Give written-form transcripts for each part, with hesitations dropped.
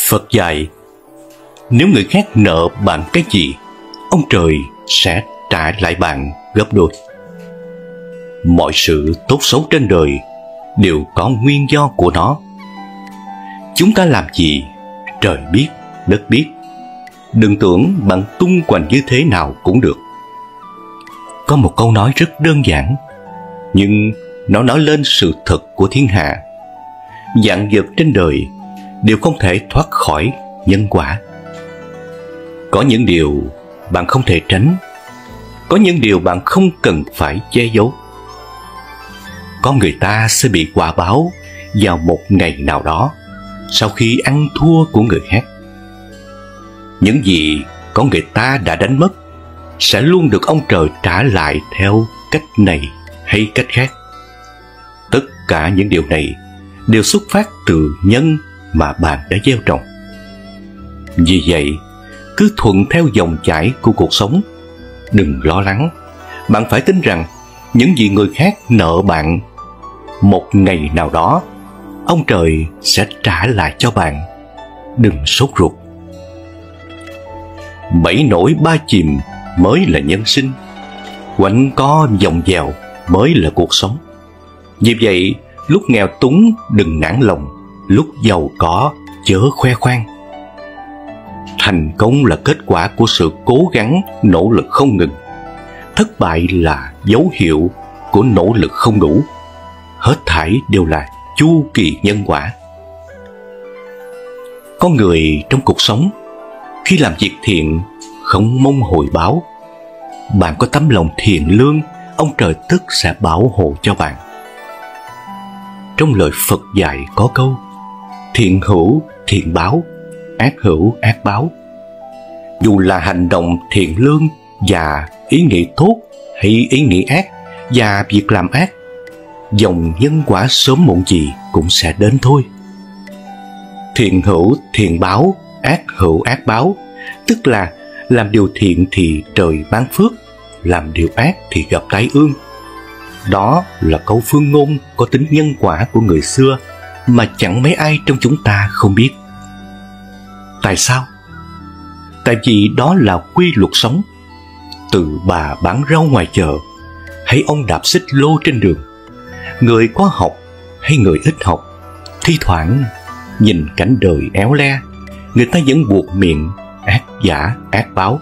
Phật dạy, nếu người khác nợ bạn cái gì, ông trời sẽ trả lại bạn gấp đôi. Mọi sự tốt xấu trên đời đều có nguyên do của nó. Chúng ta làm gì, trời biết, đất biết. Đừng tưởng bạn tung hoành như thế nào cũng được. Có một câu nói rất đơn giản, nhưng nó nói lên sự thật của thiên hạ. Vạn vật trên đời đều không thể thoát khỏi nhân quả. Có những điều bạn không thể tránh, có những điều bạn không cần phải che giấu. Có người ta sẽ bị quả báo vào một ngày nào đó, sau khi ăn thua của người khác. Những gì có người ta đã đánh mất sẽ luôn được ông trời trả lại theo cách này hay cách khác. Tất cả những điều này đều xuất phát từ nhân mà bạn đã gieo trồng. Vì vậy, cứ thuận theo dòng chảy của cuộc sống. Đừng lo lắng. Bạn phải tin rằng những gì người khác nợ bạn, một ngày nào đó ông trời sẽ trả lại cho bạn. Đừng sốt ruột. Bảy nổi ba chìm mới là nhân sinh, quanh co vòng vèo mới là cuộc sống. Vì vậy, lúc nghèo túng đừng nản lòng, lúc giàu có chớ khoe khoang. Thành công là kết quả của sự cố gắng, nỗ lực không ngừng. Thất bại là dấu hiệu của nỗ lực không đủ. Hết thảy đều là chu kỳ nhân quả. Có người trong cuộc sống, khi làm việc thiện không mong hồi báo. Bạn có tấm lòng thiện lương, ông trời tức sẽ bảo hộ cho bạn. Trong lời Phật dạy có câu, thiện hữu thiện báo, ác hữu ác báo. Dù là hành động thiện lương và ý nghĩ tốt, hay ý nghĩ ác và việc làm ác, dòng nhân quả sớm muộn gì cũng sẽ đến thôi. Thiện hữu thiện báo, ác hữu ác báo, tức là làm điều thiện thì trời ban phước, làm điều ác thì gặp tai ương. Đó là câu phương ngôn có tính nhân quả của người xưa mà chẳng mấy ai trong chúng ta không biết. Tại sao? Tại vì đó là quy luật sống. Từ bà bán rau ngoài chợ hay ông đạp xích lô trên đường, người có học hay người ít học, thi thoảng nhìn cảnh đời éo le, người ta vẫn buộc miệng ác giả ác báo.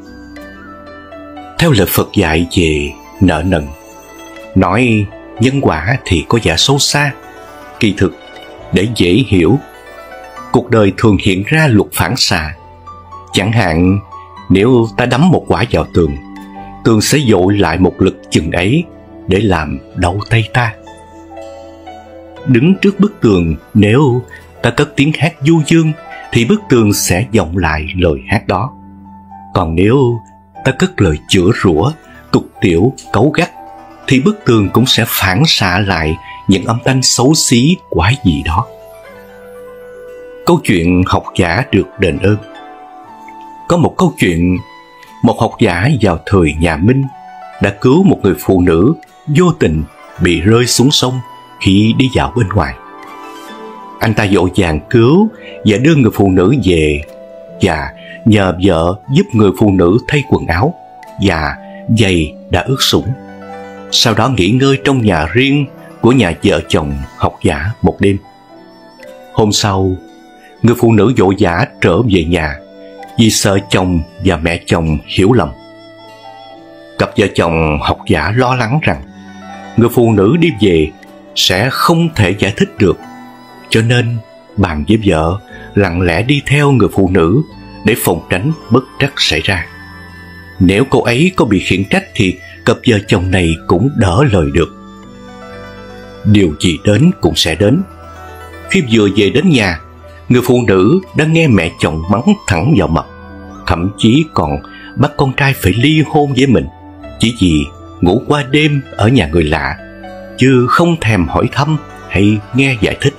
Theo lời Phật dạy về nợ nần, nói nhân quả thì có vẻ sâu xa. Kỳ thực, để dễ hiểu, cuộc đời thường hiện ra luật phản xạ. Chẳng hạn, nếu ta đấm một quả vào tường, tường sẽ dội lại một lực chừng ấy để làm đau tay ta. Đứng trước bức tường, nếu ta cất tiếng hát du dương thì bức tường sẽ vọng lại lời hát đó. Còn nếu ta cất lời chửi rủa, tục tiểu, cấu gắt thì bức tường cũng sẽ phản xạ lại những âm thanh xấu xí quái dị đó. Câu chuyện học giả được đền ơn. Có một câu chuyện, một học giả vào thời nhà Minh đã cứu một người phụ nữ vô tình bị rơi xuống sông khi đi dạo bên ngoài. Anh ta vội vàng cứu và đưa người phụ nữ về, và nhờ vợ giúp người phụ nữ thay quần áo và giày đã ướt sũng. Sau đó nghỉ ngơi trong nhà riêng của nhà vợ chồng học giả một đêm. Hôm sau, người phụ nữ vội vã trở về nhà vì sợ chồng và mẹ chồng hiểu lầm. Cặp vợ chồng học giả lo lắng rằng người phụ nữ đi về sẽ không thể giải thích được, cho nên bàn với vợ lặng lẽ đi theo người phụ nữ để phòng tránh bất trắc xảy ra. Nếu cô ấy có bị khiển trách thì cặp vợ chồng này cũng đỡ lời được. Điều gì đến cũng sẽ đến. Khi vừa về đến nhà, người phụ nữ đã nghe mẹ chồng mắng thẳng vào mặt, thậm chí còn bắt con trai phải ly hôn với mình chỉ vì ngủ qua đêm ở nhà người lạ, chứ không thèm hỏi thăm hay nghe giải thích.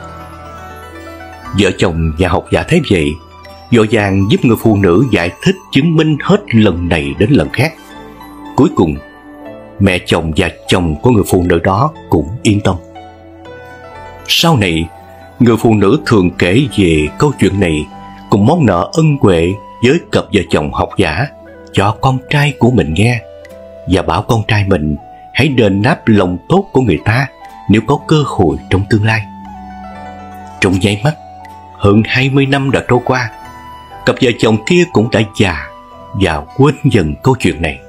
Vợ chồng nhà học giả thấy vậy, vội vàng giúp người phụ nữ giải thích chứng minh hết lần này đến lần khác. Cuối cùng, mẹ chồng và chồng của người phụ nữ đó cũng yên tâm. Sau này, Người phụ nữ thường kể về câu chuyện này cùng món nợ ân huệ với cặp vợ chồng học giả cho con trai của mình nghe, và bảo con trai mình hãy đền đáp lòng tốt của người ta nếu có cơ hội trong tương lai. Trong nháy mắt, hơn 20 năm đã trôi qua, cặp vợ chồng kia cũng đã già và quên dần câu chuyện này.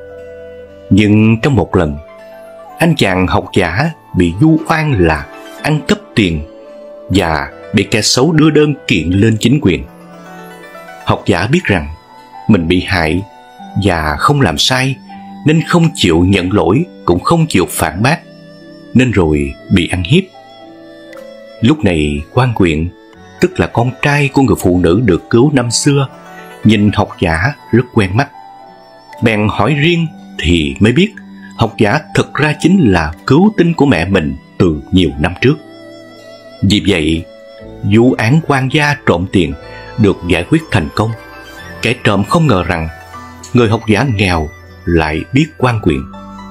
Nhưng trong một lần, anh chàng học giả bị vu oan là ăn cắp tiền và bị kẻ xấu đưa đơn kiện lên chính quyền. Học giả biết rằng mình bị hại và không làm sai, nên không chịu nhận lỗi cũng không chịu phản bác, nên rồi bị ăn hiếp. Lúc này quan huyện, tức là con trai của người phụ nữ được cứu năm xưa, nhìn học giả rất quen mắt. Bèn hỏi riêng thì mới biết học giả thực ra chính là cứu tinh của mẹ mình từ nhiều năm trước. Vì vậy, vụ án quan gia trộm tiền được giải quyết thành công. Kẻ trộm không ngờ rằng người học giả nghèo lại biết quan quyền.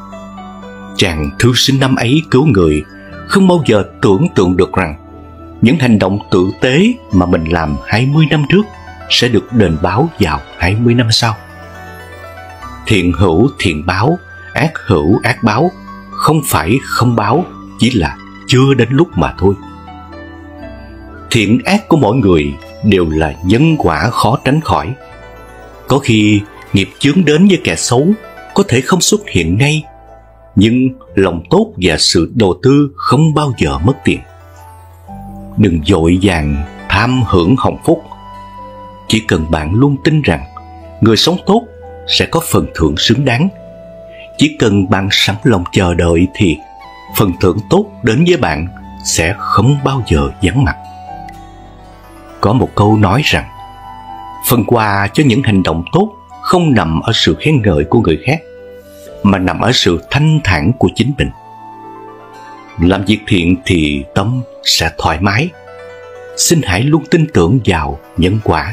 Chàng thư sinh năm ấy cứu người không bao giờ tưởng tượng được rằng những hành động tử tế mà mình làm 20 năm trước sẽ được đền báo vào 20 năm sau. Thiện hữu thiện báo, ác hữu ác báo, không phải không báo, chỉ là chưa đến lúc mà thôi. Thiện ác của mỗi người đều là nhân quả khó tránh khỏi. Có khi nghiệp chướng đến với kẻ xấu có thể không xuất hiện ngay, nhưng lòng tốt và sự đầu tư không bao giờ mất tiền. Đừng vội vàng tham hưởng hồng phúc. Chỉ cần bạn luôn tin rằng người sống tốt sẽ có phần thưởng xứng đáng. Chỉ cần bạn sẵn lòng chờ đợi thì phần thưởng tốt đến với bạn sẽ không bao giờ vắng mặt. Có một câu nói rằng phần quà cho những hành động tốt không nằm ở sự khen ngợi của người khác, mà nằm ở sự thanh thản của chính mình. Làm việc thiện thì tâm sẽ thoải mái. Xin hãy luôn tin tưởng vào nhân quả.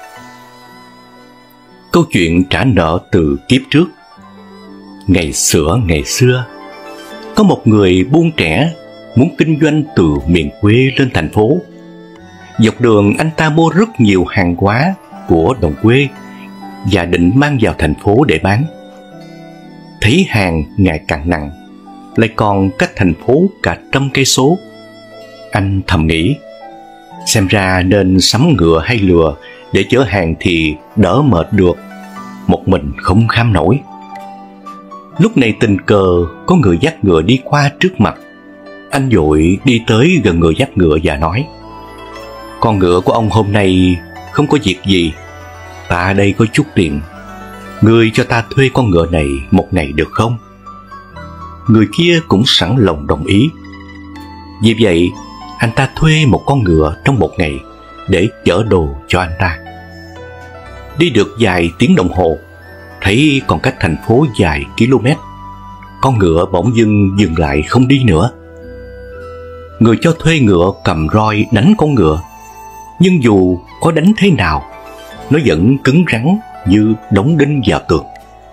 Câu chuyện trả nợ từ kiếp trước. Ngày xưa, có một người buôn trẻ muốn kinh doanh từ miền quê lên thành phố. Dọc đường anh ta mua rất nhiều hàng hóa của đồng quê và định mang vào thành phố để bán. Thấy hàng ngày càng nặng, lại còn cách thành phố cả 100 cây số, anh thầm nghĩ, xem ra nên sắm ngựa hay lừa để chở hàng thì đỡ mệt được, một mình không kham nổi. Lúc này tình cờ có người dắt ngựa đi qua trước mặt. Anh vội đi tới gần người dắt ngựa và nói, con ngựa của ông hôm nay không có việc gì, ta đây có chút tiền, ngươi cho ta thuê con ngựa này một ngày được không? Người kia cũng sẵn lòng đồng ý. Vì vậy, anh ta thuê một con ngựa trong một ngày để chở đồ cho anh ta. Đi được vài tiếng đồng hồ, thấy còn cách thành phố vài km, con ngựa bỗng dưng dừng lại không đi nữa. Người cho thuê ngựa cầm roi đánh con ngựa, nhưng dù có đánh thế nào, nó vẫn cứng rắn như đóng đinh vào tường.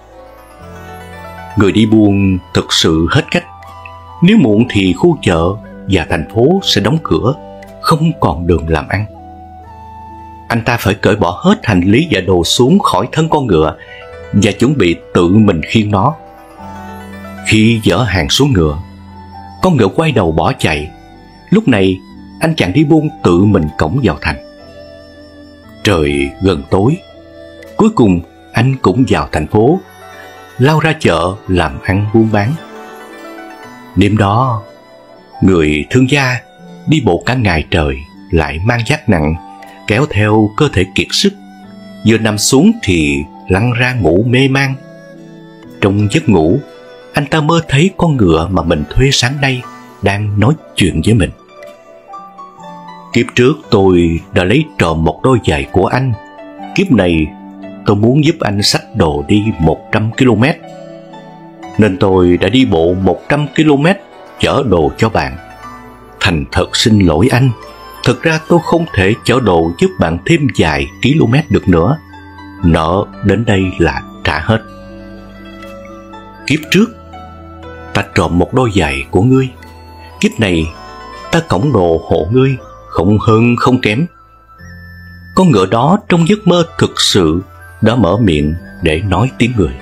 Người đi buôn thực sự hết cách. Nếu muộn thì khu chợ và thành phố sẽ đóng cửa, không còn đường làm ăn. Anh ta phải cởi bỏ hết hành lý và đồ xuống khỏi thân con ngựa và chuẩn bị tự mình khiêng nó. Khi dỡ hàng xuống ngựa, con ngựa quay đầu bỏ chạy. Lúc này anh chàng đi buôn tự mình cõng vào thành. Trời gần tối, cuối cùng anh cũng vào thành phố, lao ra chợ làm ăn buôn bán. Đêm đó, người thương gia đi bộ cả ngày trời lại mang vác nặng, kéo theo cơ thể kiệt sức, vừa nằm xuống thì lăn ra ngủ mê man. Trong giấc ngủ, anh ta mơ thấy con ngựa mà mình thuê sáng nay đang nói chuyện với mình. Kiếp trước tôi đã lấy trộm một đôi giày của anh. Kiếp này tôi muốn giúp anh xách đồ đi 100 km, nên tôi đã đi bộ 100 km chở đồ cho bạn. Thành thật xin lỗi anh, thực ra tôi không thể chở đồ giúp bạn thêm vài km được nữa. Nợ đến đây là trả hết. Kiếp trước ta trộm một đôi giày của ngươi, kiếp này ta cõng đồ hộ ngươi, không hơn không kém. Con ngựa đó trong giấc mơ thực sự đã mở miệng để nói tiếng người.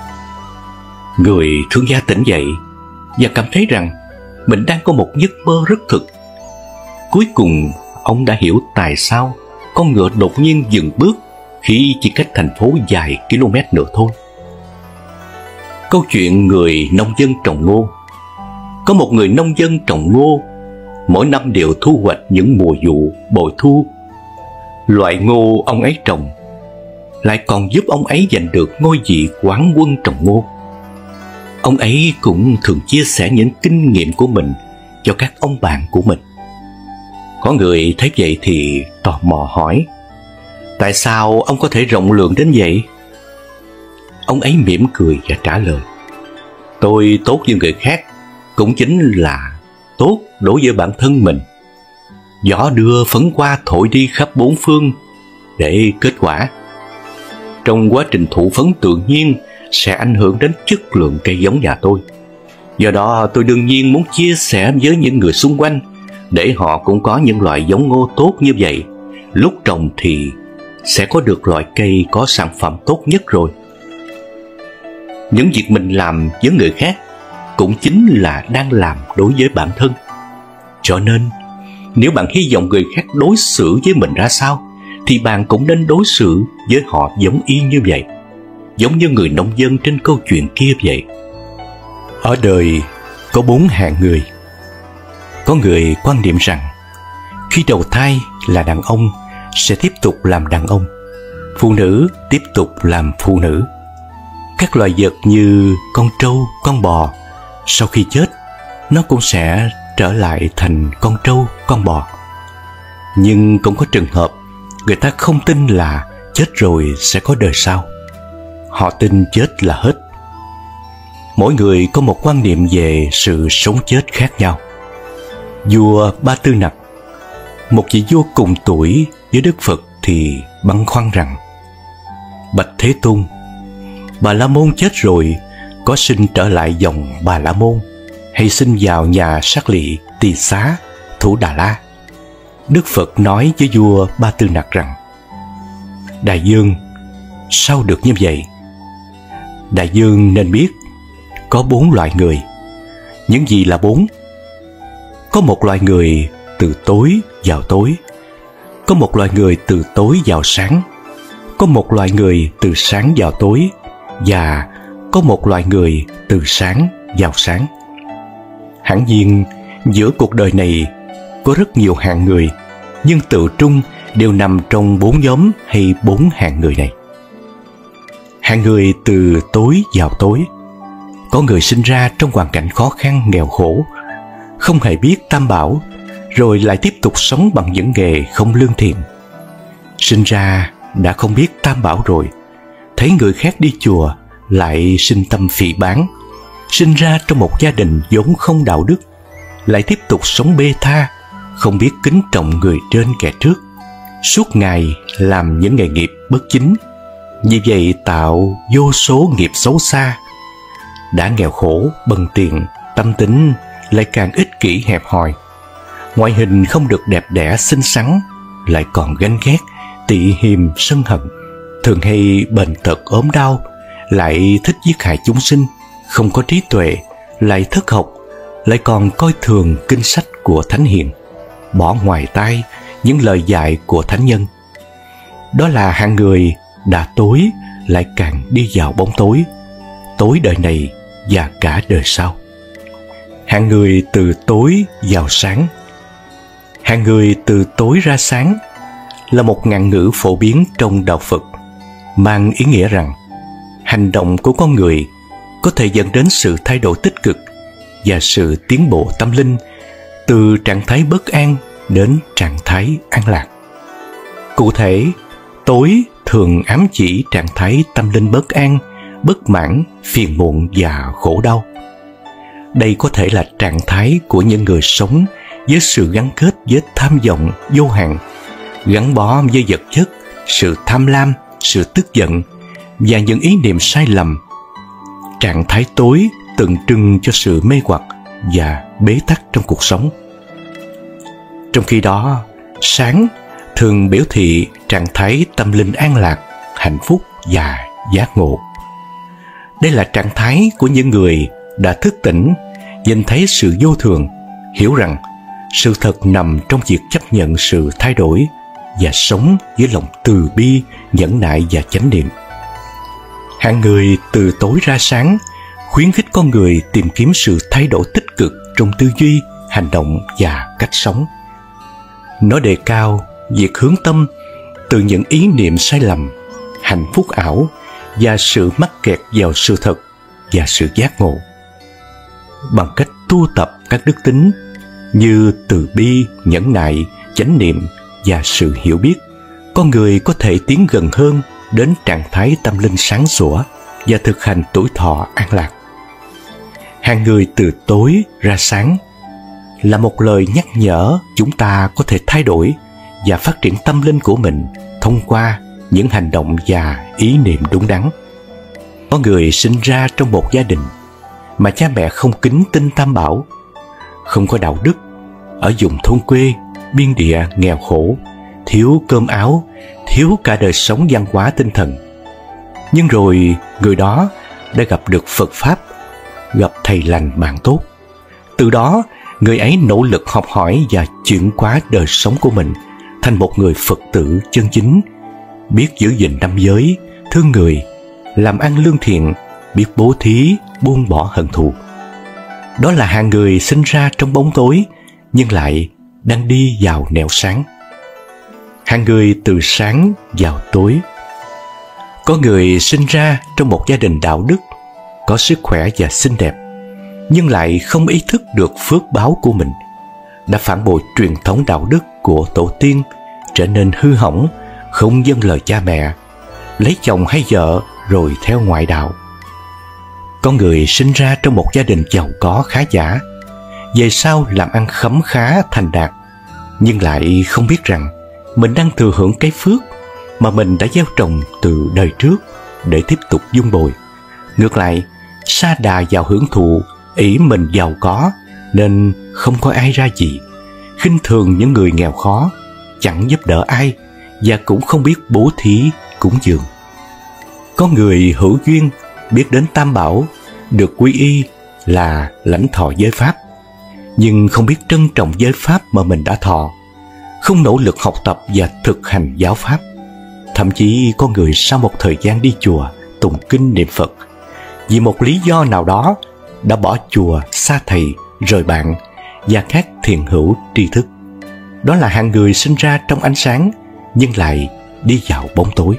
Người thương gia tỉnh dậy và cảm thấy rằng mình đang có một giấc mơ rất thực. Cuối cùng ông đã hiểu tại sao con ngựa đột nhiên dừng bước khi chỉ cách thành phố vài km nữa thôi. Câu chuyện người nông dân trồng ngô. Có một người nông dân trồng ngô, mỗi năm đều thu hoạch những mùa vụ bội thu. Loại ngô ông ấy trồng lại còn giúp ông ấy giành được ngôi vị quán quân trồng ngô. Ông ấy cũng thường chia sẻ những kinh nghiệm của mình cho các ông bạn của mình. Có người thấy vậy thì tò mò hỏi: tại sao ông có thể rộng lượng đến vậy? Ông ấy mỉm cười và trả lời: tôi tốt như người khác cũng chính là tốt đối với bản thân mình. Gió đưa phấn hoa thổi đi khắp bốn phương để kết quả. Trong quá trình thụ phấn tự nhiên sẽ ảnh hưởng đến chất lượng cây giống nhà tôi. Do đó tôi đương nhiên muốn chia sẻ với những người xung quanh để họ cũng có những loại giống ngô tốt như vậy. Lúc trồng thì sẽ có được loại cây có sản phẩm tốt nhất rồi. Những việc mình làm với người khác cũng chính là đang làm đối với bản thân. Cho nên nếu bạn hy vọng người khác đối xử với mình ra sao thì bạn cũng nên đối xử với họ giống y như vậy, giống như người nông dân trên câu chuyện kia vậy. Ở đời có 4 hạng người. Có người quan niệm rằng khi đầu thai là đàn ông sẽ tiếp tục làm đàn ông, phụ nữ tiếp tục làm phụ nữ. Các loài vật như con trâu, con bò, sau khi chết nó cũng sẽ trở lại thành con trâu, con bò. Nhưng cũng có trường hợp người ta không tin là chết rồi sẽ có đời sau. Họ tin chết là hết. Mỗi người có một quan niệm về sự sống chết khác nhau. Vua Ba Tư Nặc, một vị vua cùng tuổi với Đức Phật, thì băn khoăn rằng: bạch Thế Tôn, Bà La Môn chết rồi có sinh trở lại dòng Bà La Môn hay sinh vào nhà Sát Lị, Tỳ Xá, Thủ Đà La? Đức Phật nói với vua Ba Tư Nặc rằng: đại vương, sao được như vậy? Đại vương nên biết có 4 loại người. Những gì là 4? Có một loại người từ tối vào tối, có một loại người từ tối vào sáng, có một loại người từ sáng vào tối, và có một loại người từ sáng vào sáng. Hẳn nhiên giữa cuộc đời này có rất nhiều hạng người, nhưng tự trung đều nằm trong 4 nhóm hay 4 hạng người này. Hạng người từ tối vào tối. Có người sinh ra trong hoàn cảnh khó khăn nghèo khổ, không hề biết Tam Bảo, rồi lại tiếp tục sống bằng những nghề không lương thiện. Sinh ra đã không biết Tam Bảo rồi, thấy người khác đi chùa lại sinh tâm phỉ báng. Sinh ra trong một gia đình vốn không đạo đức, lại tiếp tục sống bê tha, không biết kính trọng người trên kẻ trước, suốt ngày làm những nghề nghiệp bất chính. Vì vậy tạo vô số nghiệp xấu xa. Đã nghèo khổ, bần tiền, tâm tính lại càng ích kỷ hẹp hòi. Ngoại hình không được đẹp đẽ xinh xắn, lại còn ganh ghét, tị hiềm, sân hận, thường hay bệnh tật ốm đau, lại thích giết hại chúng sinh, không có trí tuệ, lại thất học, lại còn coi thường kinh sách của thánh hiền, bỏ ngoài tai những lời dạy của thánh nhân. Đó là hạng người đã tối lại càng đi vào bóng tối, tối đời này và cả đời sau. Hạng người từ tối vào sáng. Hạng người từ tối ra sáng là một ngạn ngữ phổ biến trong đạo Phật, mang ý nghĩa rằng hành động của con người có thể dẫn đến sự thay đổi tích cực và sự tiến bộ tâm linh, từ trạng thái bất an đến trạng thái an lạc. Cụ thể, tối thường ám chỉ trạng thái tâm linh bất an, bất mãn, phiền muộn và khổ đau. Đây có thể là trạng thái của những người sống với sự gắn kết với tham vọng vô hạn, gắn bó với vật chất, sự tham lam, sự tức giận và những ý niệm sai lầm. Trạng thái tối tượng trưng cho sự mê hoặc và bế tắc trong cuộc sống. Trong khi đó, Sáng thường biểu thị trạng thái tâm linh an lạc, hạnh phúc và giác ngộ. Đây là trạng thái của những người đã thức tỉnh, nhìn thấy sự vô thường, hiểu rằng sự thật nằm trong việc chấp nhận sự thay đổi và sống với lòng từ bi, nhẫn nại và chánh niệm. Hạng người từ tối ra sáng khuyến khích con người tìm kiếm sự thay đổi tích cực trong tư duy, hành động và cách sống. Nó đề cao việc hướng tâm từ những ý niệm sai lầm, hạnh phúc ảo và sự mắc kẹt vào sự thật và sự giác ngộ. Bằng cách tu tập các đức tính như từ bi, nhẫn nại, chánh niệm và sự hiểu biết, con người có thể tiến gần hơn đến trạng thái tâm linh sáng sủa và thực hành tuổi thọ an lạc. Hàng người từ tối ra sáng là một lời nhắc nhở chúng ta có thể thay đổi và phát triển tâm linh của mình thông qua những hành động và ý niệm đúng đắn. Có người sinh ra trong một gia đình mà cha mẹ không kính tin Tam Bảo, không có đạo đức, ở vùng thôn quê, biên địa nghèo khổ, thiếu cơm áo, thiếu cả đời sống văn hóa tinh thần. Nhưng rồi người đó đã gặp được Phật Pháp, gặp thầy lành bạn tốt. Từ đó, người ấy nỗ lực học hỏi và chuyển hóa đời sống của mình thành một người Phật tử chân chính, biết giữ gìn năm giới, thương người, làm ăn lương thiện, biết bố thí, buông bỏ hận thù. Đó là hạng người sinh ra trong bóng tối nhưng lại đang đi vào nẻo sáng. Hạng người từ sáng vào tối. Có người sinh ra trong một gia đình đạo đức, có sức khỏe và xinh đẹp, nhưng lại không ý thức được phước báo của mình, đã phản bội truyền thống đạo đức của tổ tiên, trở nên hư hỏng, không vâng lời cha mẹ, lấy chồng hay vợ rồi theo ngoại đạo. Có người sinh ra trong một gia đình giàu có khá giả, về sau làm ăn khấm khá thành đạt, nhưng lại không biết rằng mình đang thừa hưởng cái phước mà mình đã gieo trồng từ đời trước để tiếp tục vun bồi. Ngược lại, sa đà vào hưởng thụ, ỷ mình giàu có nên không có ai ra gì, khinh thường những người nghèo khó, chẳng giúp đỡ ai và cũng không biết bố thí cúng dường. Có người hữu duyên biết đến Tam Bảo, được quy y là lãnh thọ giới pháp, nhưng không biết trân trọng giới pháp mà mình đã thọ, không nỗ lực học tập và thực hành giáo pháp. Thậm chí có người sau một thời gian đi chùa tụng kinh niệm Phật, vì một lý do nào đó đã bỏ chùa, xa thầy, rời bạn và các thiền hữu tri thức. Đó là hạng người sinh ra trong ánh sáng nhưng lại đi vào bóng tối.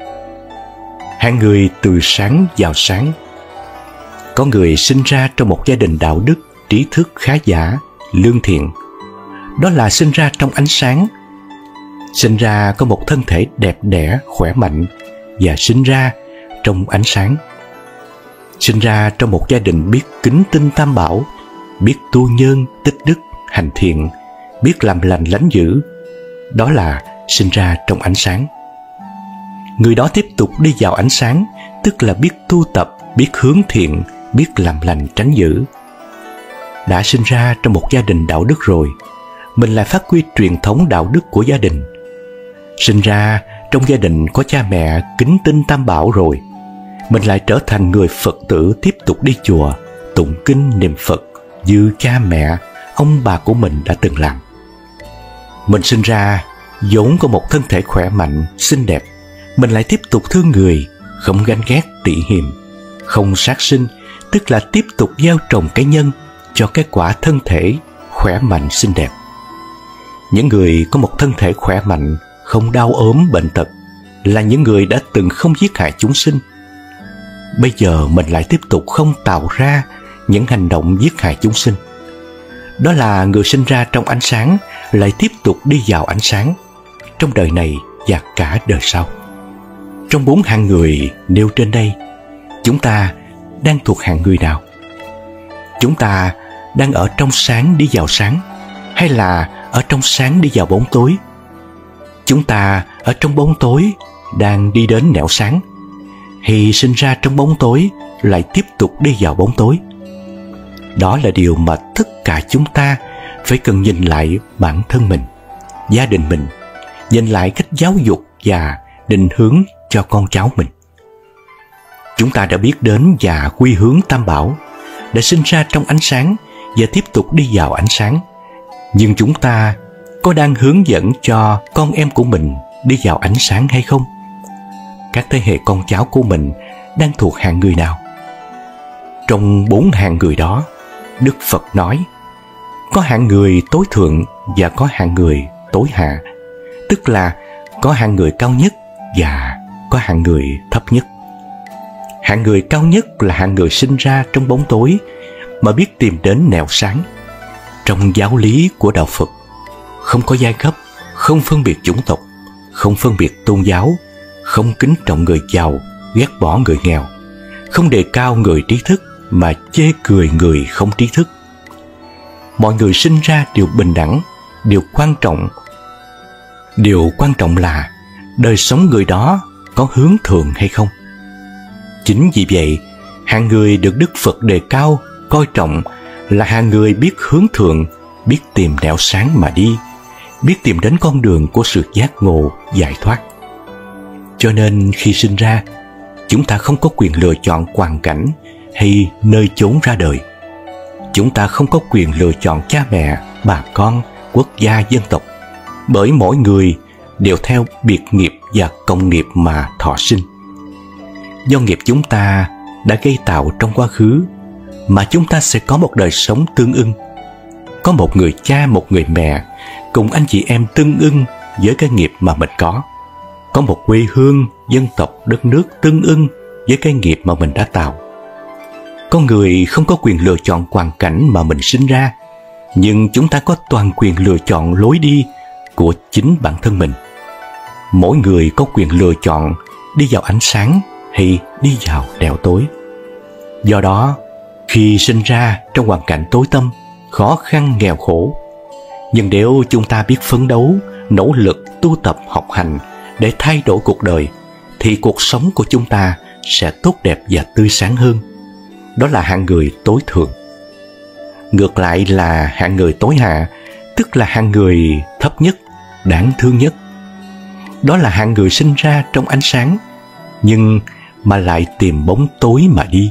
Hạng người từ sáng vào sáng. Có người sinh ra trong một gia đình đạo đức, trí thức khá giả, lương thiện. Đó là sinh ra trong ánh sáng. Sinh ra có một thân thể đẹp đẽ, khỏe mạnh và sinh ra trong ánh sáng. Sinh ra trong một gia đình biết kính tinh Tam Bảo, biết tu nhân, tích đức, hành thiện, biết làm lành lánh dữ. Đó là sinh ra trong ánh sáng. Người đó tiếp tục đi vào ánh sáng, tức là biết tu tập, biết hướng thiện, biết làm lành tránh dữ. Đã sinh ra trong một gia đình đạo đức rồi, mình lại phát huy truyền thống đạo đức của gia đình. Sinh ra trong gia đình có cha mẹ kính tinh Tam Bảo rồi, mình lại trở thành người Phật tử tiếp tục đi chùa, tụng kinh niệm Phật như cha mẹ, ông bà của mình đã từng làm. Mình sinh ra vốn có một thân thể khỏe mạnh, xinh đẹp, mình lại tiếp tục thương người, không ganh ghét tị hiềm, không sát sinh, tức là tiếp tục gieo trồng cái nhân cho cái quả thân thể khỏe mạnh xinh đẹp. Những người có một thân thể khỏe mạnh, không đau ốm bệnh tật là những người đã từng không giết hại chúng sinh. Bây giờ mình lại tiếp tục không tạo ra những hành động giết hại chúng sinh. Đó là người sinh ra trong ánh sáng lại tiếp tục đi vào ánh sáng trong đời này và cả đời sau. Trong 4 hạng người nêu trên đây, chúng ta đang thuộc hạng người nào? Chúng ta đang ở trong sáng đi vào sáng, hay là ở trong sáng đi vào bóng tối? Chúng ta ở trong bóng tối đang đi đến nẻo sáng, hay sinh ra trong bóng tối lại tiếp tục đi vào bóng tối? Đó là điều mà tất cả chúng ta phải cần nhìn lại bản thân mình. gia đình mình, nhìn lại cách giáo dục và định hướng cho con cháu mình. Chúng ta đã biết đến và quy hướng Tam Bảo, đã sinh ra trong ánh sáng và tiếp tục đi vào ánh sáng. Nhưng chúng ta có đang hướng dẫn cho con em của mình đi vào ánh sáng hay không? Các thế hệ con cháu của mình đang thuộc hạng người nào? Trong 4 hạng người đó, Đức Phật nói có hạng người tối thượng và có hạng người tối hạ, tức là có hạng người cao nhất và có hạng người thấp nhất. Hạng người cao nhất là hạng người sinh ra trong bóng tối mà biết tìm đến nẻo sáng. Trong giáo lý của Đạo Phật, không có giai cấp, không phân biệt chủng tộc, không phân biệt tôn giáo, không kính trọng người giàu, ghét bỏ người nghèo, không đề cao người trí thức mà chê cười người không trí thức. Mọi người sinh ra đều bình đẳng. Điều quan trọng là đời sống người đó có hướng thượng hay không. Chính vì vậy, hạng người được Đức Phật đề cao, coi trọng là hạng người biết hướng thượng, biết tìm nẻo sáng mà đi, biết tìm đến con đường của sự giác ngộ, giải thoát. Cho nên khi sinh ra, chúng ta không có quyền lựa chọn hoàn cảnh hay nơi chốn ra đời. Chúng ta không có quyền lựa chọn cha mẹ, bà con, quốc gia, dân tộc, bởi mỗi người đều theo biệt nghiệp và cộng nghiệp mà thọ sinh. Do nghiệp chúng ta đã gây tạo trong quá khứ mà chúng ta sẽ có một đời sống tương ưng. Có một người cha, một người mẹ cùng anh chị em tương ưng với cái nghiệp mà mình có. Có một quê hương, dân tộc, đất nước tương ưng với cái nghiệp mà mình đã tạo. Con người không có quyền lựa chọn hoàn cảnh mà mình sinh ra, nhưng chúng ta có toàn quyền lựa chọn lối đi của chính bản thân mình. Mỗi người có quyền lựa chọn đi vào ánh sáng hay đi vào đèo tối. Do đó, khi sinh ra trong hoàn cảnh tối tăm, khó khăn, nghèo khổ, nhưng nếu chúng ta biết phấn đấu, nỗ lực tu tập học hành để thay đổi cuộc đời, thì cuộc sống của chúng ta sẽ tốt đẹp và tươi sáng hơn. Đó là hạng người tối thượng. Ngược lại là hạng người tối hạ, tức là hạng người thấp nhất, đáng thương nhất. Đó là hạng người sinh ra trong ánh sáng, nhưng mà lại tìm bóng tối mà đi.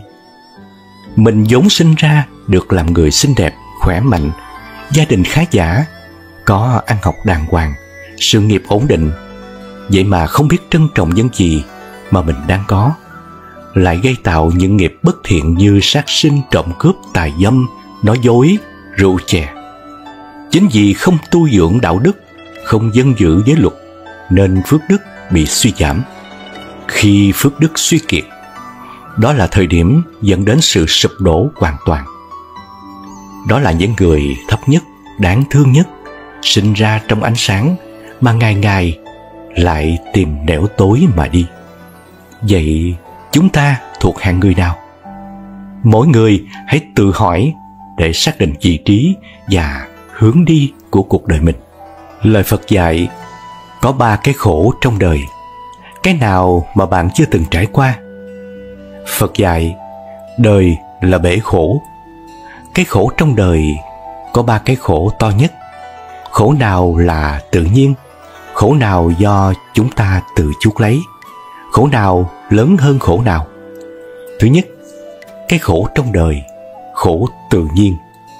Mình vốn sinh ra được làm người xinh đẹp, khỏe mạnh, gia đình khá giả, có ăn học đàng hoàng, sự nghiệp ổn định. Vậy mà không biết trân trọng những gì mà mình đang có, lại gây tạo những nghiệp bất thiện như sát sinh, trộm cướp, tà dâm, nói dối, rượu chè. Chính vì không tu dưỡng đạo đức, không dân giữ giới luật, nên phước đức bị suy giảm. Khi phước đức suy kiệt, đó là thời điểm dẫn đến sự sụp đổ hoàn toàn. Đó là những người thấp nhất, đáng thương nhất, sinh ra trong ánh sáng mà ngày ngày lại tìm nẻo tối mà đi. Vậy chúng ta thuộc hạng người nào? Mỗi người hãy tự hỏi để xác định vị trí và hướng đi của cuộc đời mình. Lời Phật dạy có 3 cái khổ trong đời. Cái nào mà bạn chưa từng trải qua? Phật dạy đời là bể khổ. Cái khổ trong đời có 3 cái khổ to nhất. Khổ nào là tự nhiên, khổ nào do chúng ta tự chuốc lấy, khổ nào lớn hơn khổ nào? Thứ nhất, cái khổ trong đời, khổ tự nhiên.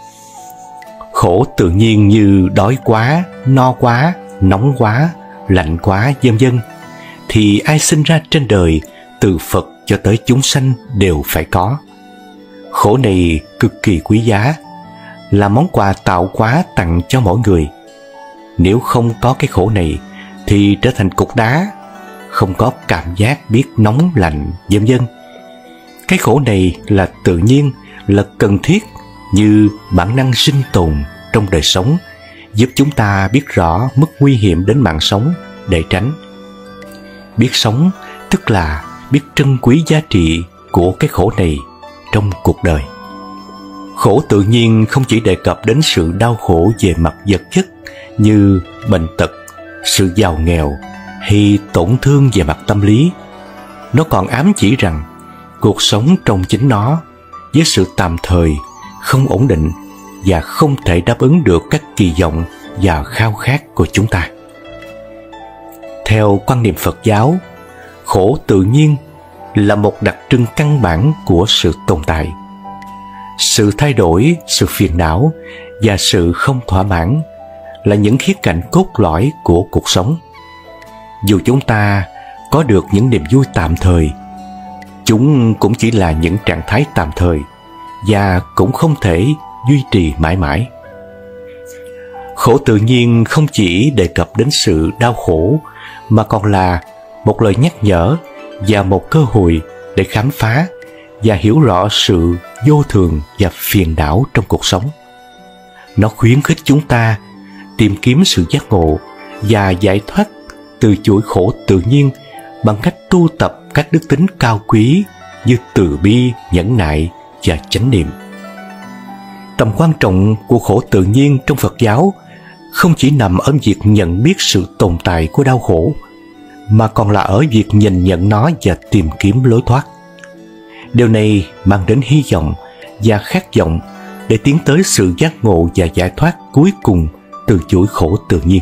Khổ tự nhiên như đói quá, no quá, nóng quá, lạnh quá, vân vân, thì ai sinh ra trên đời, từ Phật cho tới chúng sanh đều phải có. Khổ này cực kỳ quý giá, là món quà tạo hóa tặng cho mỗi người. Nếu không có cái khổ này thì trở thành cục đá, không có cảm giác biết nóng lạnh, vân vân. Cái khổ này là tự nhiên, là cần thiết như bản năng sinh tồn trong đời sống, giúp chúng ta biết rõ mức nguy hiểm đến mạng sống để tránh. Biết sống tức là biết trân quý giá trị của cái khổ này trong cuộc đời. Khổ tự nhiên không chỉ đề cập đến sự đau khổ về mặt vật chất như bệnh tật, sự giàu nghèo hay tổn thương về mặt tâm lý. Nó còn ám chỉ rằng cuộc sống trong chính nó, với sự tạm thời, không ổn định và không thể đáp ứng được các kỳ vọng và khao khát của chúng ta. Theo quan niệm Phật giáo, khổ tự nhiên là một đặc trưng căn bản của sự tồn tại. Sự thay đổi, sự phiền não và sự không thỏa mãn là những khía cạnh cốt lõi của cuộc sống. Dù chúng ta có được những niềm vui tạm thời, chúng cũng chỉ là những trạng thái tạm thời và cũng không thể duy trì mãi mãi. Khổ tự nhiên không chỉ đề cập đến sự đau khổ mà còn là một lời nhắc nhở và một cơ hội để khám phá và hiểu rõ sự vô thường và phiền não trong cuộc sống. Nó khuyến khích chúng ta tìm kiếm sự giác ngộ và giải thoát từ chuỗi khổ tự nhiên bằng cách tu tập các đức tính cao quý như từ bi, nhẫn nại và chánh niệm. Tầm quan trọng của khổ tự nhiên trong Phật giáo không chỉ nằm ở việc nhận biết sự tồn tại của đau khổ, mà còn là ở việc nhìn nhận nó và tìm kiếm lối thoát. Điều này mang đến hy vọng và khát vọng để tiến tới sự giác ngộ và giải thoát cuối cùng từ chuỗi khổ tự nhiên.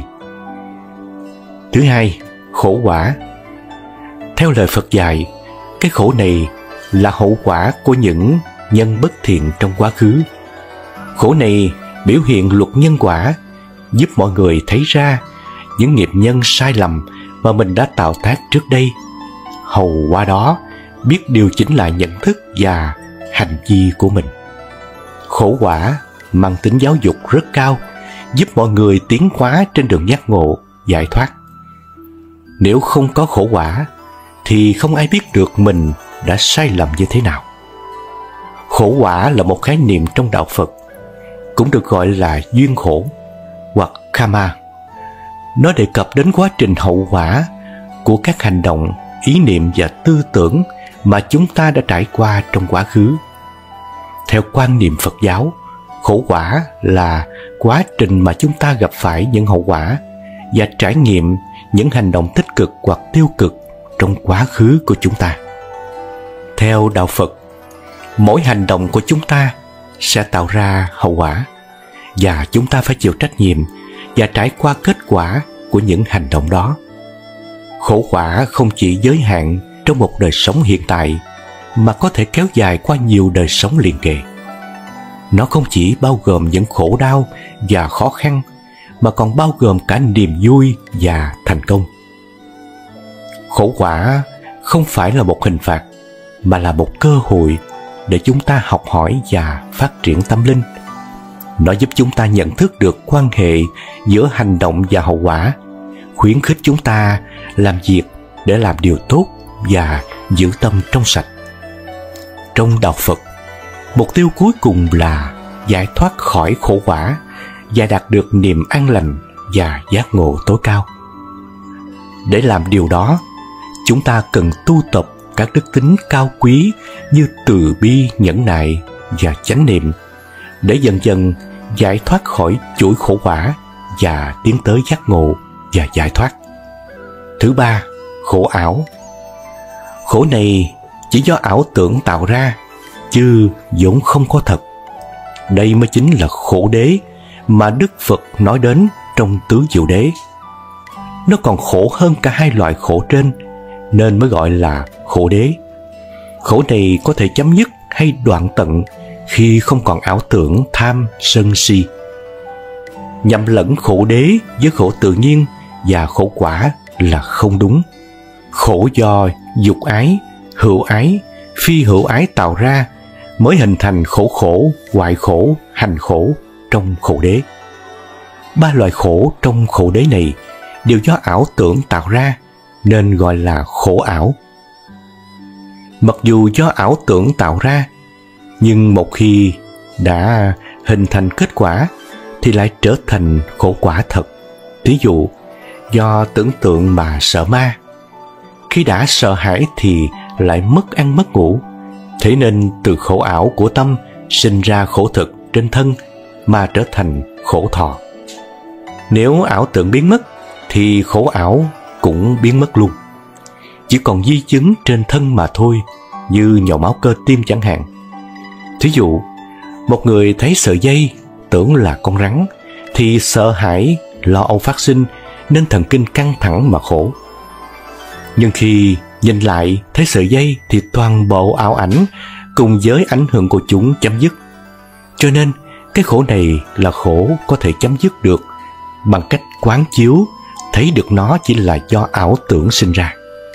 Thứ hai, khổ quả. Theo lời Phật dạy, cái khổ này là hậu quả của những nhân bất thiện trong quá khứ. Khổ này biểu hiện luật nhân quả, giúp mọi người thấy ra những nghiệp nhân sai lầm mà mình đã tạo tác trước đây. Hầu qua đó biết điều chỉnh lại nhận thức và hành vi của mình. Khổ quả mang tính giáo dục rất cao, giúp mọi người tiến hóa trên đường giác ngộ, giải thoát. Nếu không có khổ quả thì không ai biết được mình đã sai lầm như thế nào. Khổ quả là một khái niệm trong đạo Phật, cũng được gọi là duyên khổ hoặc karma. Nó đề cập đến quá trình hậu quả của các hành động, ý niệm và tư tưởng mà chúng ta đã trải qua trong quá khứ. Theo quan niệm Phật giáo, khổ quả là quá trình mà chúng ta gặp phải những hậu quả và trải nghiệm những hành động tích cực hoặc tiêu cực trong quá khứ của chúng ta. Theo đạo Phật, mỗi hành động của chúng ta sẽ tạo ra hậu quả, và chúng ta phải chịu trách nhiệm và trải qua kết quả của những hành động đó. Khổ quả không chỉ giới hạn trong một đời sống hiện tại, mà có thể kéo dài qua nhiều đời sống liền kề. Nó không chỉ bao gồm những khổ đau và khó khăn, mà còn bao gồm cả niềm vui và thành công. Khổ quả không phải là một hình phạt, mà là một cơ hội để chúng ta học hỏi và phát triển tâm linh. Nó giúp chúng ta nhận thức được quan hệ giữa hành động và hậu quả, khuyến khích chúng ta làm việc để làm điều tốt và giữ tâm trong sạch. Trong đạo Phật, mục tiêu cuối cùng là giải thoát khỏi khổ quả và đạt được niềm an lành và giác ngộ tối cao. Để làm điều đó, chúng ta cần tu tập các đức tính cao quý như từ bi, nhẫn nại và chánh niệm để dần dần giải thoát khỏi chuỗi khổ quả và tiến tới giác ngộ và giải thoát. Thứ ba, khổ ảo. Khổ này chỉ do ảo tưởng tạo ra, chứ vốn không có thật. Đây mới chính là khổ đế mà Đức Phật nói đến trong Tứ Diệu Đế. Nó còn khổ hơn cả hai loại khổ trên, nên mới gọi là khổ đế. Khổ này có thể chấm dứt hay đoạn tận khi không còn ảo tưởng tham, sân si. Nhầm lẫn khổ đế với khổ tự nhiên và khổ quả là không đúng. Khổ do dục ái, hữu ái, phi hữu ái tạo ra mới hình thành khổ khổ, hoại khổ, hành khổ trong khổ đế. Ba loại khổ trong khổ đế này đều do ảo tưởng tạo ra, nên gọi là khổ ảo. Mặc dù do ảo tưởng tạo ra, nhưng một khi đã hình thành kết quả thì lại trở thành khổ quả thật. Ví dụ, do tưởng tượng mà sợ ma. Khi đã sợ hãi thì lại mất ăn mất ngủ. Thế nên từ khổ ảo của tâm sinh ra khổ thực trên thân mà trở thành khổ thọ. Nếu ảo tưởng biến mất thì khổ ảo cũng biến mất luôn. Chỉ còn di chứng trên thân mà thôi, như nhồi máu cơ tim chẳng hạn. Thí dụ, một người thấy sợi dây tưởng là con rắn thì sợ hãi lo âu phát sinh nên thần kinh căng thẳng mà khổ. Nhưng khi nhìn lại thấy sợi dây thì toàn bộ ảo ảnh cùng với ảnh hưởng của chúng chấm dứt. Cho nên cái khổ này là khổ có thể chấm dứt được bằng cách quán chiếu, thấy được nó chỉ là do ảo tưởng sinh ra.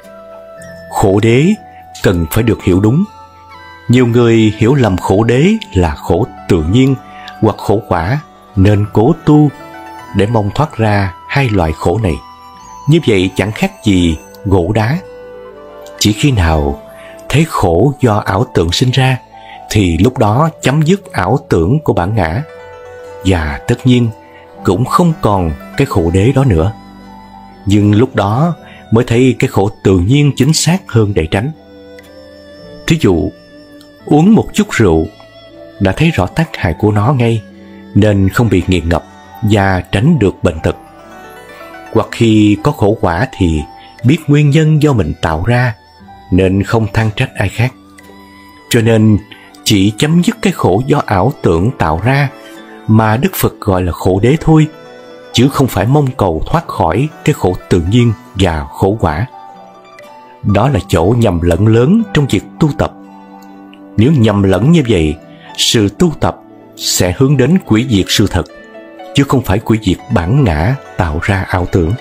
Khổ đế cần phải được hiểu đúng. Nhiều người hiểu lầm khổ đế là khổ tự nhiên hoặc khổ quả, nên cố tu để mong thoát ra hai loại khổ này. Như vậy chẳng khác gì gỗ đá. Chỉ khi nào thấy khổ do ảo tưởng sinh ra thì lúc đó chấm dứt ảo tưởng của bản ngã, và tất nhiên cũng không còn cái khổ đế đó nữa. Nhưng lúc đó mới thấy cái khổ tự nhiên chính xác hơn để tránh. Thí dụ, uống một chút rượu đã thấy rõ tác hại của nó ngay, nên không bị nghiện ngập và tránh được bệnh tật. Hoặc khi có khổ quả thì biết nguyên nhân do mình tạo ra, nên không than trách ai khác. Cho nên chỉ chấm dứt cái khổ do ảo tưởng tạo ra mà Đức Phật gọi là khổ đế thôi, chứ không phải mong cầu thoát khỏi cái khổ tự nhiên và khổ quả. Đó là chỗ nhầm lẫn lớn trong việc tu tập. Nếu nhầm lẫn như vậy, sự tu tập sẽ hướng đến hủy diệt sự thật, chứ không phải hủy diệt bản ngã tạo ra ảo tưởng.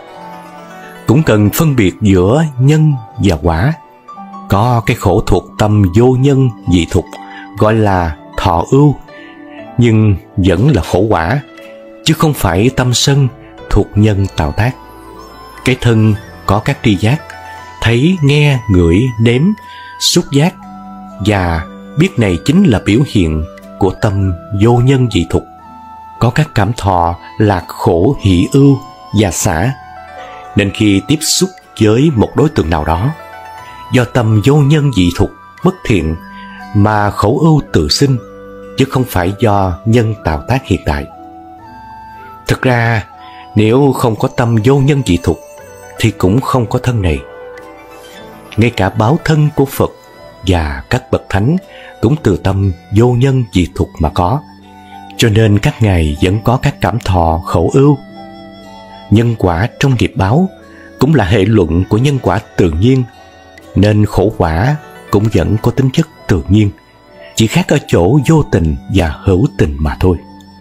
Cũng cần phân biệt giữa nhân và quả. Có cái khổ thuộc tâm vô nhân dị thục gọi là thọ ưu, nhưng vẫn là khổ quả, chứ không phải tâm sân thuộc nhân tạo tác. Cái thân có các tri giác, thấy, nghe, ngửi, nếm, xúc giác, và biết này chính là biểu hiện của tâm vô nhân dị thục. Có các cảm thọ lạc khổ hỷ ưu và xả, nên khi tiếp xúc với một đối tượng nào đó, do tâm vô nhân dị thục bất thiện mà khổ ưu tự sinh, chứ không phải do nhân tạo tác hiện tại. Thực ra, nếu không có tâm vô nhân dị thục thì cũng không có thân này. Ngay cả báo thân của Phật và các bậc thánh cũng từ tâm vô nhân dị thục mà có, cho nên các ngài vẫn có các cảm thọ khổ ưu. Nhân quả trong nghiệp báo cũng là hệ luận của nhân quả tự nhiên, nên khổ quả cũng vẫn có tính chất tự nhiên, chỉ khác ở chỗ vô tình và hữu tình mà thôi.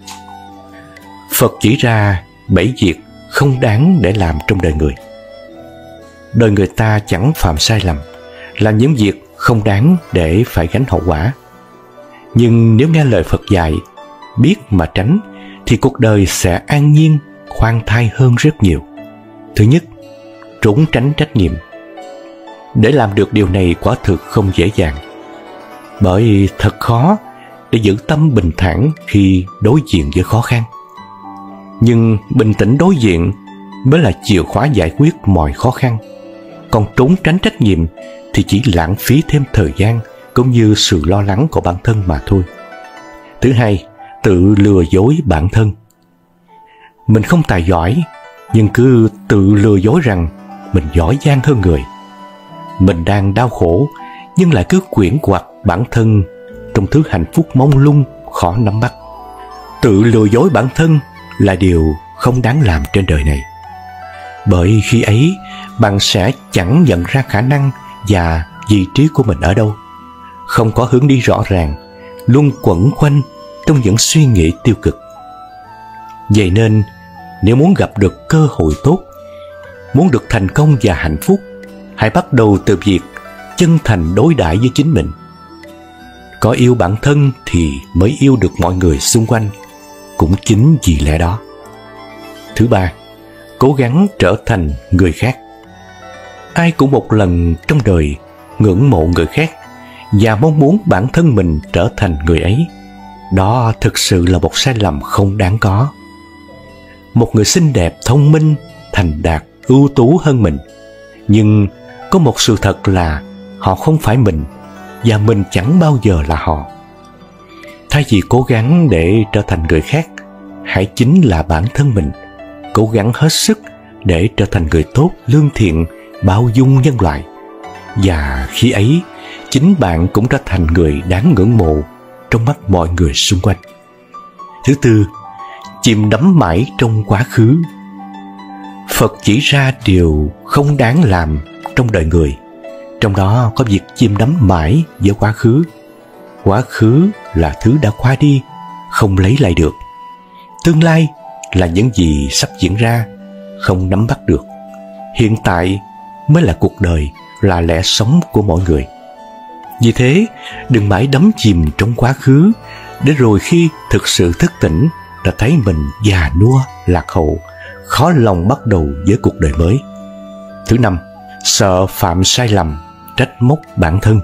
Phật chỉ ra 7 việc không đáng để làm trong đời người. Đời người ta chẳng phạm sai lầm, làm những việc không đáng để phải gánh hậu quả. Nhưng nếu nghe lời Phật dạy, biết mà tránh, thì cuộc đời sẽ an nhiên, khoan thai hơn rất nhiều. Thứ nhất, trốn tránh trách nhiệm. Để làm được điều này quả thực không dễ dàng, bởi thật khó để giữ tâm bình thản khi đối diện với khó khăn. Nhưng bình tĩnh đối diện mới là chìa khóa giải quyết mọi khó khăn. Còn trốn tránh trách nhiệm thì chỉ lãng phí thêm thời gian cũng như sự lo lắng của bản thân mà thôi. Thứ hai, tự lừa dối bản thân. Mình không tài giỏi, nhưng cứ tự lừa dối rằng mình giỏi giang hơn người. Mình đang đau khổ, nhưng lại cứ quyển quặt bản thân trong thứ hạnh phúc mông lung khó nắm bắt. Tự lừa dối bản thân là điều không đáng làm trên đời này, bởi khi ấy bạn sẽ chẳng nhận ra khả năng và vị trí của mình ở đâu, không có hướng đi rõ ràng, luôn quẩn quanh trong những suy nghĩ tiêu cực. Vậy nên nếu muốn gặp được cơ hội tốt, muốn được thành công và hạnh phúc, hãy bắt đầu từ việc chân thành đối đãi với chính mình. Có yêu bản thân thì mới yêu được mọi người xung quanh, cũng chính vì lẽ đó. Thứ ba, cố gắng trở thành người khác. Ai cũng một lần trong đời ngưỡng mộ người khác và mong muốn bản thân mình trở thành người ấy. Đó thực sự là một sai lầm không đáng có. Một người xinh đẹp, thông minh, thành đạt, ưu tú hơn mình, nhưng có một sự thật là họ không phải mình, và mình chẳng bao giờ là họ. Thay vì cố gắng để trở thành người khác, hãy chính là bản thân mình, cố gắng hết sức để trở thành người tốt, lương thiện, bao dung nhân loại. Và khi ấy, chính bạn cũng trở thành người đáng ngưỡng mộ trong mắt mọi người xung quanh. Thứ tư, chìm đắm mãi trong quá khứ. Phật chỉ ra điều không đáng làm trong đời người, trong đó có việc chìm đắm mãi với quá khứ. Quá khứ là thứ đã qua đi, không lấy lại được. Tương lai là những gì sắp diễn ra, không nắm bắt được. Hiện tại mới là cuộc đời, là lẽ sống của mỗi người. Vì thế, đừng mãi đắm chìm trong quá khứ, để rồi khi thực sự thức tỉnh đã thấy mình già nua, lạc hậu, khó lòng bắt đầu với cuộc đời mới. Thứ năm, sợ phạm sai lầm, trách móc bản thân.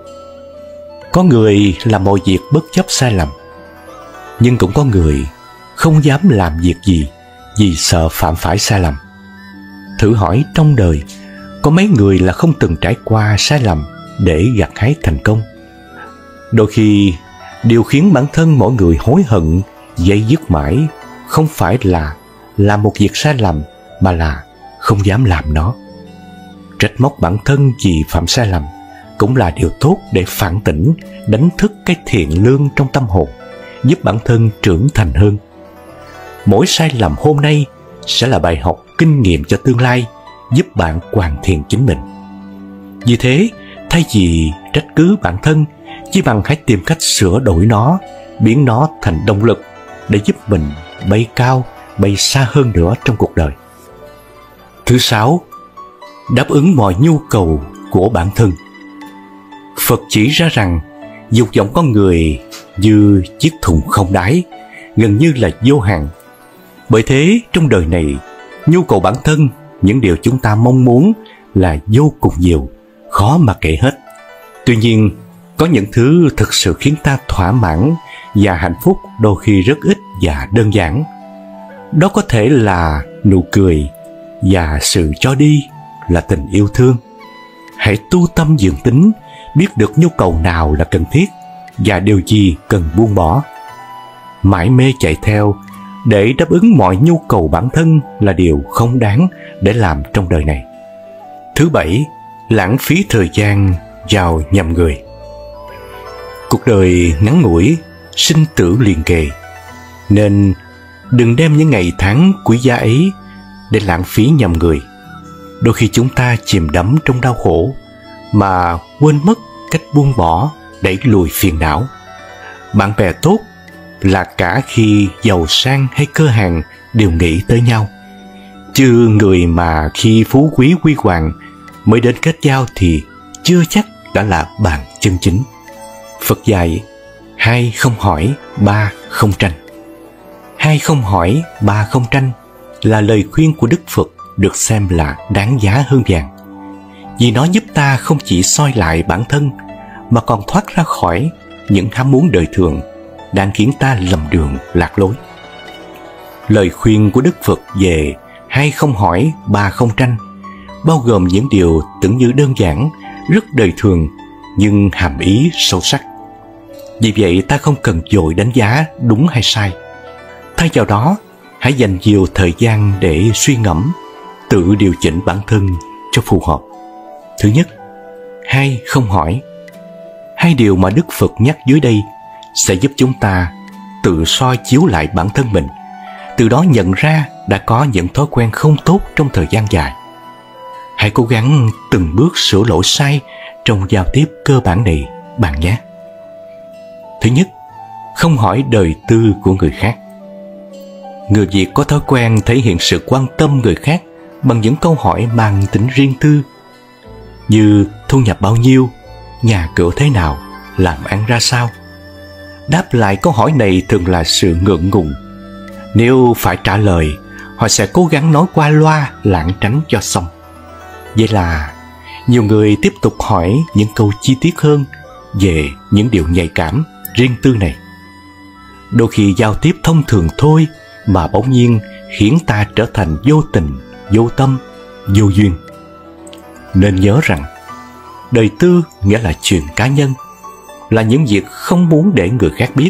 Có người làm mọi việc bất chấp sai lầm, nhưng cũng có người không dám làm việc gì vì sợ phạm phải sai lầm. Thử hỏi trong đời, có mấy người là không từng trải qua sai lầm để gặt hái thành công? Đôi khi, điều khiến bản thân mỗi người hối hận, dây dứt mãi không phải là làm một việc sai lầm, mà là không dám làm nó. Trách móc bản thân vì phạm sai lầm cũng là điều tốt để phản tỉnh, đánh thức cái thiện lương trong tâm hồn, giúp bản thân trưởng thành hơn. Mỗi sai lầm hôm nay sẽ là bài học kinh nghiệm cho tương lai, giúp bạn hoàn thiện chính mình. Vì thế, thay vì trách cứ bản thân, chỉ bằng hãy tìm cách sửa đổi nó, biến nó thành động lực để giúp mình bay cao, bay xa hơn nữa trong cuộc đời. Thứ sáu, đáp ứng mọi nhu cầu của bản thân. Phật chỉ ra rằng dục vọng con người như chiếc thùng không đáy, gần như là vô hạn. Bởi thế, trong đời này, nhu cầu bản thân, những điều chúng ta mong muốn là vô cùng nhiều, khó mà kể hết. Tuy nhiên, có những thứ thực sự khiến ta thỏa mãn và hạnh phúc đôi khi rất ít và đơn giản. Đó có thể là nụ cười, và sự cho đi là tình yêu thương. Hãy tu tâm dưỡng tính, biết được nhu cầu nào là cần thiết và điều gì cần buông bỏ. Mãi mê chạy theo để đáp ứng mọi nhu cầu bản thân là điều không đáng để làm trong đời này. Thứ bảy, lãng phí thời gian vào nhầm người. Cuộc đời ngắn ngủi, sinh tử liền kề, nên đừng đem những ngày tháng quý giá ấy để lãng phí nhầm người. Đôi khi chúng ta chìm đắm trong đau khổ mà quên mất cách buông bỏ, đẩy lùi phiền não. Bạn bè tốt là cả khi giàu sang hay cơ hàng đều nghĩ tới nhau, chứ người mà khi phú quý huy hoàng mới đến kết giao thì chưa chắc đã là bạn chân chính. Phật dạy 2 không hỏi, 3 không tranh. 2 không hỏi, 3 không tranh là lời khuyên của Đức Phật, được xem là đáng giá hơn vàng, vì nó giúp ta không chỉ soi lại bản thân mà còn thoát ra khỏi những ham muốn đời thường đang khiến ta lầm đường lạc lối. Lời khuyên của Đức Phật về 2 không hỏi, 3 không tranh bao gồm những điều tưởng như đơn giản, rất đời thường nhưng hàm ý sâu sắc. Vì vậy ta không cần vội đánh giá đúng hay sai. Thay vào đó, hãy dành nhiều thời gian để suy ngẫm, tự điều chỉnh bản thân cho phù hợp. Thứ nhất, 2 không hỏi. 2 điều mà Đức Phật nhắc dưới đây sẽ giúp chúng ta tự soi chiếu lại bản thân mình, từ đó nhận ra đã có những thói quen không tốt trong thời gian dài. Hãy cố gắng từng bước sửa lỗi sai trong giao tiếp cơ bản này bạn nhé. Thứ nhất, không hỏi đời tư của người khác. Người Việt có thói quen thể hiện sự quan tâm người khác bằng những câu hỏi mang tính riêng tư, như thu nhập bao nhiêu, nhà cửa thế nào, làm ăn ra sao. Đáp lại câu hỏi này thường là sự ngượng ngùng. Nếu phải trả lời, họ sẽ cố gắng nói qua loa, lảng tránh cho xong. Vậy là nhiều người tiếp tục hỏi những câu chi tiết hơn về những điều nhạy cảm, riêng tư này. Đôi khi giao tiếp thông thường thôi mà bỗng nhiên khiến ta trở thành vô tình, vô tâm, vô duyên. Nên nhớ rằng đời tư nghĩa là chuyện cá nhân, là những việc không muốn để người khác biết.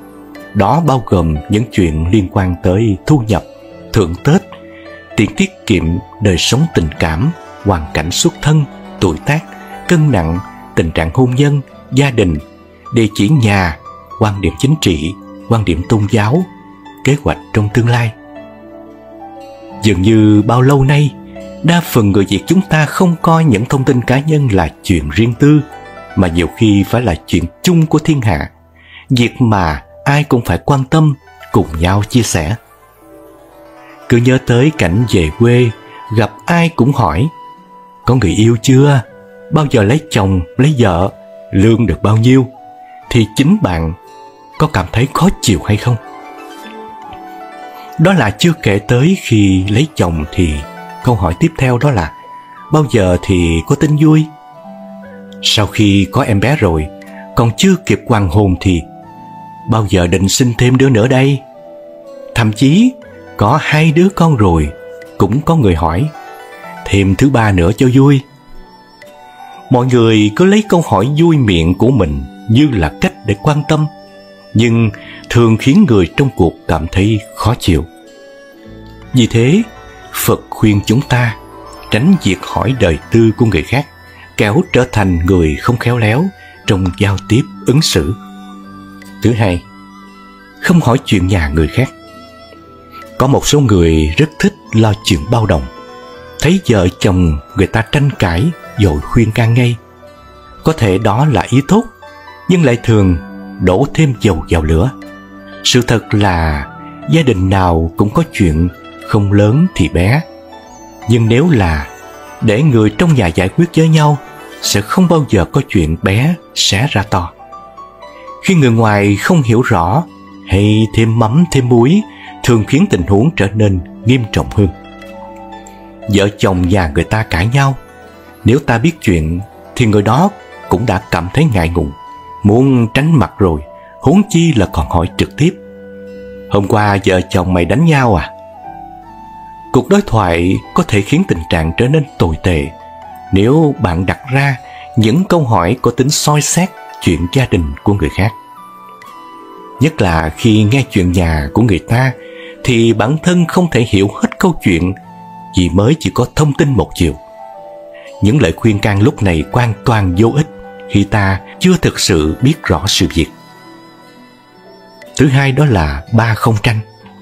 Đó bao gồm những chuyện liên quan tới thu nhập, thưởng Tết, tiền tiết kiệm, đời sống tình cảm, hoàn cảnh xuất thân, tuổi tác, cân nặng, tình trạng hôn nhân, gia đình, địa chỉ nhà, quan điểm chính trị, quan điểm tôn giáo, kế hoạch trong tương lai. Dường như bao lâu nay, đa phần người Việt chúng ta không coi những thông tin cá nhân là chuyện riêng tư, mà nhiều khi phải là chuyện chung của thiên hạ, việc mà ai cũng phải quan tâm, cùng nhau chia sẻ. Cứ nhớ tới cảnh về quê, gặp ai cũng hỏi: có người yêu chưa? Bao giờ lấy chồng, lấy vợ? Lương được bao nhiêu? Thì chính bạn có cảm thấy khó chịu hay không? Đó là chưa kể tới khi lấy chồng thì câu hỏi tiếp theo đó là: bao giờ thì có tin vui? Sau khi có em bé rồi, còn chưa kịp hoàn hồn thì bao giờ định sinh thêm đứa nữa đây? Thậm chí có 2 đứa con rồi, cũng có người hỏi: thêm thứ 3 nữa cho vui. Mọi người cứ lấy câu hỏi vui miệng của mình như là cách để quan tâm, nhưng thường khiến người trong cuộc cảm thấy khó chịu. Vì thế, Phật khuyên chúng ta tránh việc hỏi đời tư của người khác, kẻo trở thành người không khéo léo trong giao tiếp ứng xử. Thứ hai, không hỏi chuyện nhà người khác. Có một số người rất thích lo chuyện bao đồng. Thấy vợ chồng người ta tranh cãi rồi khuyên can ngay. Có thể đó là ý tốt, nhưng lại thường đổ thêm dầu vào lửa. Sự thật là gia đình nào cũng có chuyện không lớn thì bé. Nhưng nếu là để người trong nhà giải quyết với nhau, sẽ không bao giờ có chuyện bé xé ra to. Khi người ngoài không hiểu rõ hay thêm mắm thêm muối, thường khiến tình huống trở nên nghiêm trọng hơn. Vợ chồng nhà người ta cãi nhau, nếu ta biết chuyện thì người đó cũng đã cảm thấy ngại ngùng, muốn tránh mặt rồi, huống chi là còn hỏi trực tiếp: hôm qua vợ chồng mày đánh nhau à? Cuộc đối thoại có thể khiến tình trạng trở nên tồi tệ nếu bạn đặt ra những câu hỏi có tính soi xét chuyện gia đình của người khác. Nhất là khi nghe chuyện nhà của người ta thì bản thân không thể hiểu hết câu chuyện vì mới chỉ có thông tin một chiều. Những lời khuyên can lúc này hoàn toàn vô ích khi ta chưa thực sự biết rõ sự việc. Thứ hai đó là 3 không tranh.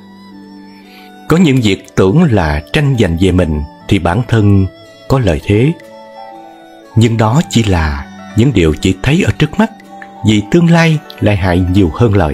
Có những việc tưởng là tranh giành về mình thì bản thân có lợi thế, nhưng đó chỉ là những điều chỉ thấy ở trước mắt, vì tương lai lại hại nhiều hơn lợi.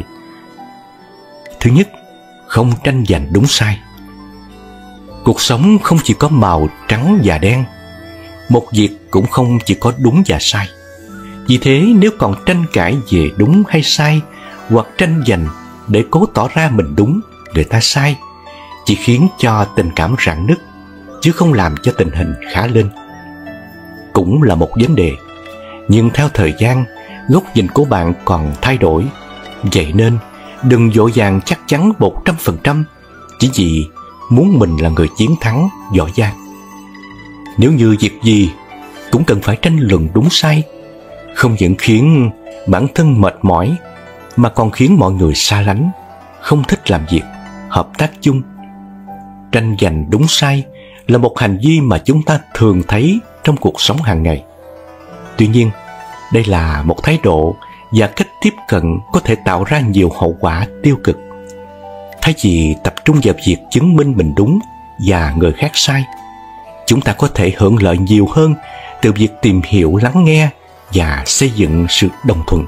Thứ nhất, không tranh giành đúng sai. Cuộc sống không chỉ có màu trắng và đen, một việc cũng không chỉ có đúng và sai. Vì thế nếu còn tranh cãi về đúng hay sai, hoặc tranh giành để cố tỏ ra mình đúng, người ta sai, chỉ khiến cho tình cảm rạn nứt, chứ không làm cho tình hình khá lên. Cũng là một vấn đề, nhưng theo thời gian, góc nhìn của bạn còn thay đổi. Vậy nên đừng vội vàng chắc chắn 100% chỉ vì muốn mình là người chiến thắng giỏi giang. Nếu như việc gì cũng cần phải tranh luận đúng sai, không những khiến bản thân mệt mỏi mà còn khiến mọi người xa lánh, không thích làm việc, hợp tác chung. Tranh giành đúng sai là một hành vi mà chúng ta thường thấy trong cuộc sống hàng ngày. Tuy nhiên, đây là một thái độ và cách tiếp cận có thể tạo ra nhiều hậu quả tiêu cực. Thay vì tập trung vào việc chứng minh mình đúng và người khác sai, chúng ta có thể hưởng lợi nhiều hơn từ việc tìm hiểu, lắng nghe và xây dựng sự đồng thuận.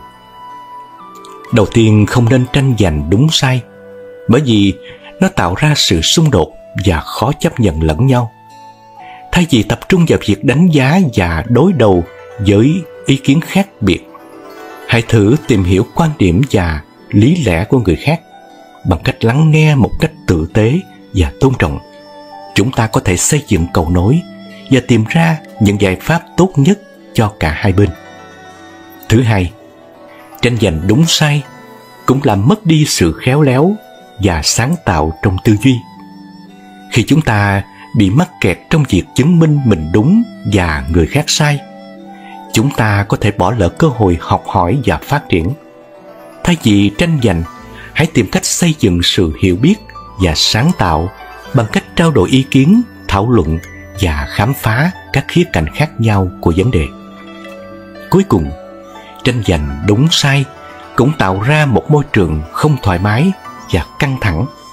Đầu tiên, không nên tranh giành đúng sai, bởi vì nó tạo ra sự xung đột và khó chấp nhận lẫn nhau. Thay vì tập trung vào việc đánh giá và đối đầu với ý kiến khác biệt, hãy thử tìm hiểu quan điểm và lý lẽ của người khác bằng cách lắng nghe một cách tử tế và tôn trọng. Chúng ta có thể xây dựng cầu nối và tìm ra những giải pháp tốt nhất cho cả hai bên. Thứ hai, tranh giành đúng sai cũng làm mất đi sự khéo léo và sáng tạo trong tư duy. Khi chúng ta bị mắc kẹt trong việc chứng minh mình đúng và người khác sai, chúng ta có thể bỏ lỡ cơ hội học hỏi và phát triển. Thay vì tranh giành, hãy tìm cách xây dựng sự hiểu biết và sáng tạo bằng cách trao đổi ý kiến, thảo luận và khám phá các khía cạnh khác nhau của vấn đề. Cuối cùng, tranh giành đúng sai cũng tạo ra một môi trường không thoải mái và căng thẳng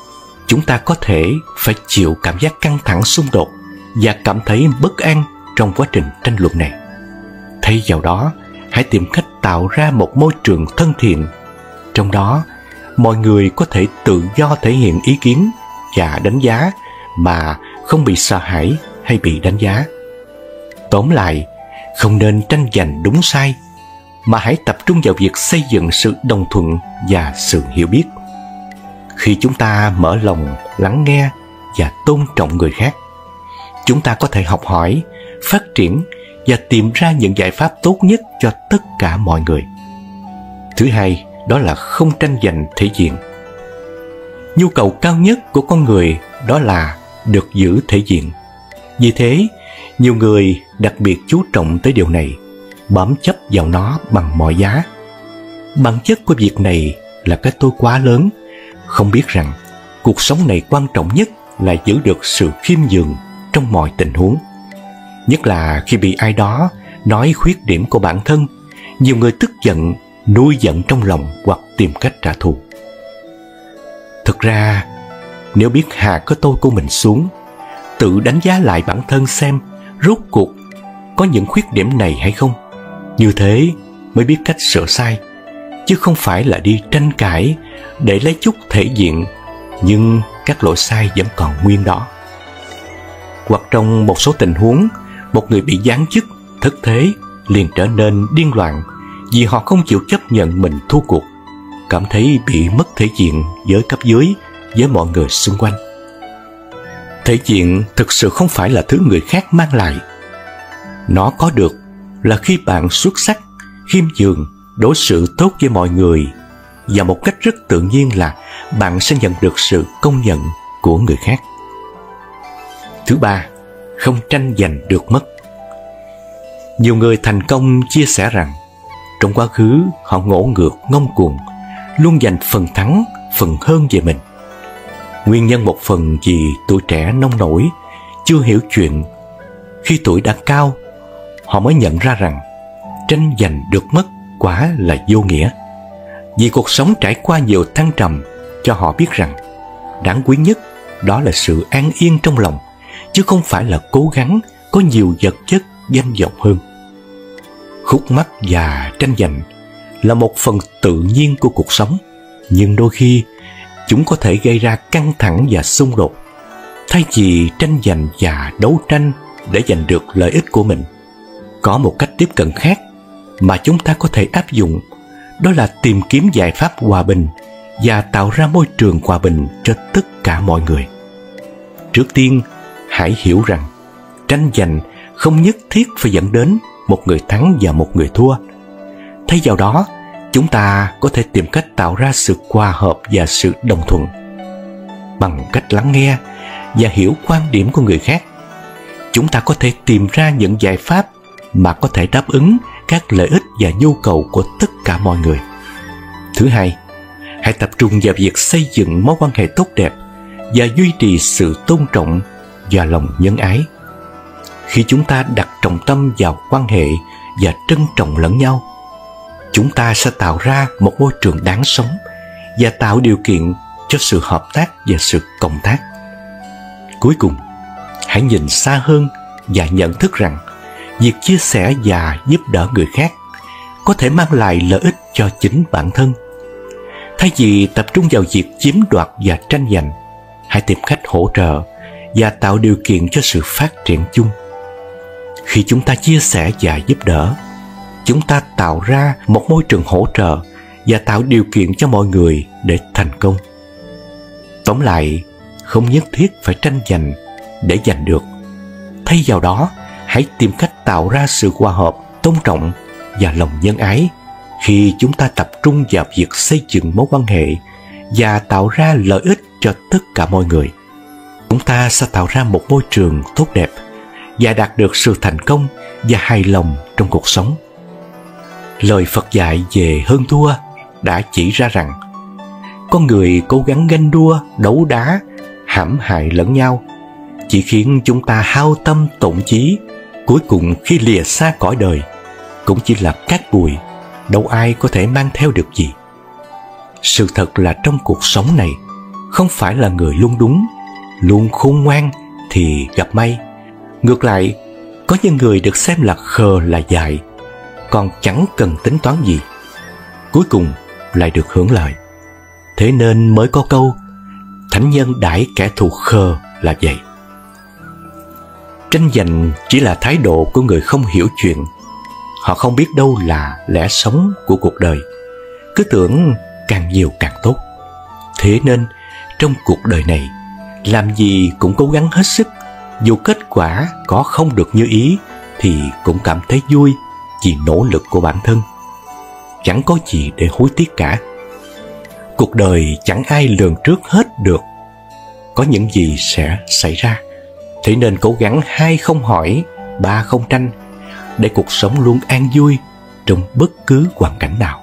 chúng ta có thể phải chịu cảm giác căng thẳng xung đột và cảm thấy bất an trong quá trình tranh luận này. Thay vào đó, hãy tìm cách tạo ra một môi trường thân thiện, trong đó mọi người có thể tự do thể hiện ý kiến và đánh giá mà không bị sợ hãi hay bị đánh giá. Tóm lại, không nên tranh giành đúng sai, mà hãy tập trung vào việc xây dựng sự đồng thuận và sự hiểu biết. Khi chúng ta mở lòng lắng nghe và tôn trọng người khác, chúng ta có thể học hỏi, phát triển và tìm ra những giải pháp tốt nhất cho tất cả mọi người. Thứ hai, đó là không tranh giành thể diện. Nhu cầu cao nhất của con người đó là được giữ thể diện. Vì thế, nhiều người đặc biệt chú trọng tới điều này, bám chấp vào nó bằng mọi giá. Bản chất của việc này là cái tôi quá lớn, không biết rằng cuộc sống này quan trọng nhất là giữ được sự khiêm nhường trong mọi tình huống. Nhất là khi bị ai đó nói khuyết điểm của bản thân, nhiều người tức giận, nuôi giận trong lòng hoặc tìm cách trả thù. Thực ra, nếu biết hạ cái tôi của mình xuống, tự đánh giá lại bản thân xem rốt cuộc có những khuyết điểm này hay không, như thế mới biết cách sửa sai, chứ không phải là đi tranh cãi để lấy chút thể diện, nhưng các lỗi sai vẫn còn nguyên đó. Hoặc trong một số tình huống, một người bị giáng chức, thất thế liền trở nên điên loạn vì họ không chịu chấp nhận mình thua cuộc, cảm thấy bị mất thể diện với cấp dưới, với mọi người xung quanh. Thể diện thực sự không phải là thứ người khác mang lại. Nó có được là khi bạn xuất sắc, khiêm nhường, đối xử tốt với mọi người, và một cách rất tự nhiên là bạn sẽ nhận được sự công nhận của người khác. Thứ ba, không tranh giành được mất. Nhiều người thành công chia sẻ rằng trong quá khứ họ ngỗ ngược ngông cuồng, luôn giành phần thắng, phần hơn về mình. Nguyên nhân một phần vì tuổi trẻ nông nổi, chưa hiểu chuyện. Khi tuổi đã cao, họ mới nhận ra rằng tranh giành được mất quả là vô nghĩa. Vì cuộc sống trải qua nhiều thăng trầm cho họ biết rằng đáng quý nhất đó là sự an yên trong lòng, chứ không phải là cố gắng có nhiều vật chất danh vọng hơn. Khúc mắc và tranh giành là một phần tự nhiên của cuộc sống, nhưng đôi khi chúng có thể gây ra căng thẳng và xung đột. Thay vì tranh giành và đấu tranh để giành được lợi ích của mình, có một cách tiếp cận khác mà chúng ta có thể áp dụng, đó là tìm kiếm giải pháp hòa bình và tạo ra môi trường hòa bình cho tất cả mọi người. Trước tiên, hãy hiểu rằng tranh giành không nhất thiết phải dẫn đến một người thắng và một người thua. Thay vào đó, chúng ta có thể tìm cách tạo ra sự hòa hợp và sự đồng thuận. Bằng cách lắng nghe và hiểu quan điểm của người khác, chúng ta có thể tìm ra những giải pháp mà có thể đáp ứng các lợi ích và nhu cầu của tất cả mọi người. Thứ hai, hãy tập trung vào việc xây dựng mối quan hệ tốt đẹp và duy trì sự tôn trọng và lòng nhân ái. Khi chúng ta đặt trọng tâm vào quan hệ và trân trọng lẫn nhau, chúng ta sẽ tạo ra một môi trường đáng sống và tạo điều kiện cho sự hợp tác và sự cộng tác. Cuối cùng, hãy nhìn xa hơn và nhận thức rằng việc chia sẻ và giúp đỡ người khác có thể mang lại lợi ích cho chính bản thân. Thay vì tập trung vào việc chiếm đoạt và tranh giành, hãy tìm cách hỗ trợ và tạo điều kiện cho sự phát triển chung. Khi chúng ta chia sẻ và giúp đỡ, chúng ta tạo ra một môi trường hỗ trợ và tạo điều kiện cho mọi người để thành công. Tóm lại, không nhất thiết phải tranh giành để giành được. Thay vào đó, hãy tìm cách tạo ra sự hòa hợp, tôn trọng và lòng nhân ái khi chúng ta tập trung vào việc xây dựng mối quan hệ và tạo ra lợi ích cho tất cả mọi người. Chúng ta sẽ tạo ra một môi trường tốt đẹp và đạt được sự thành công và hài lòng trong cuộc sống. Lời Phật dạy về hơn thua đã chỉ ra rằng con người cố gắng ganh đua, đấu đá, hãm hại lẫn nhau chỉ khiến chúng ta hao tâm tổn chí. Cuối cùng khi lìa xa cõi đời cũng chỉ là cát bụi, đâu ai có thể mang theo được gì. Sự thật là trong cuộc sống này không phải là người luôn đúng, luôn khôn ngoan thì gặp may. Ngược lại, có những người được xem là khờ là dại, còn chẳng cần tính toán gì, cuối cùng lại được hưởng lợi. Thế nên mới có câu thánh nhân đãi kẻ thù khờ là vậy. Tranh giành chỉ là thái độ của người không hiểu chuyện. Họ không biết đâu là lẽ sống của cuộc đời, cứ tưởng càng nhiều càng tốt. Thế nên trong cuộc đời này, làm gì cũng cố gắng hết sức. Dù kết quả có không được như ý thì cũng cảm thấy vui vì nỗ lực của bản thân. Chẳng có gì để hối tiếc cả. Cuộc đời chẳng ai lường trước hết được có những gì sẽ xảy ra. Thế nên cố gắng 2 không hỏi, 3 không tranh, để cuộc sống luôn an vui trong bất cứ hoàn cảnh nào.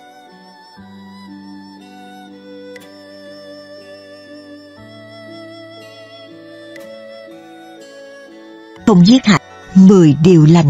Không giết hại 10 điều lành.